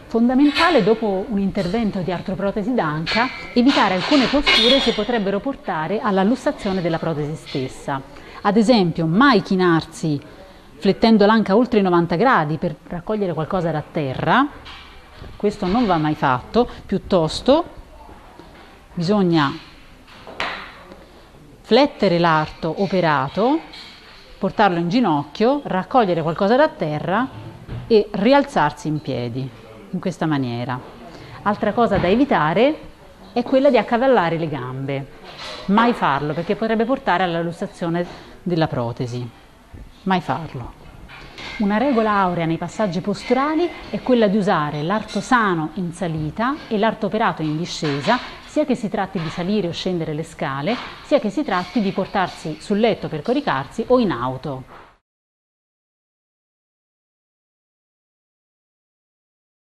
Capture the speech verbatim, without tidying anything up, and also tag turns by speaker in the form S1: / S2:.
S1: Fondamentale, dopo un intervento di artroprotesi d'anca, evitare alcune posture che potrebbero portare alla lussazione della protesi stessa. Ad esempio, mai chinarsi flettendo l'anca oltre i novanta gradi per raccogliere qualcosa da terra, questo non va mai fatto, piuttosto bisogna flettere l'arto operato, portarlo in ginocchio, raccogliere qualcosa da terra e rialzarsi in piedi, in questa maniera. Altra cosa da evitare è quella di accavallare le gambe. Mai farlo, perché potrebbe portare alla lussazione della protesi. Mai farlo. Una regola aurea nei passaggi posturali è quella di usare l'arto sano in salita e l'arto operato in discesa, sia che si tratti di salire o scendere le scale, sia che si tratti di portarsi sul letto per coricarsi o in auto.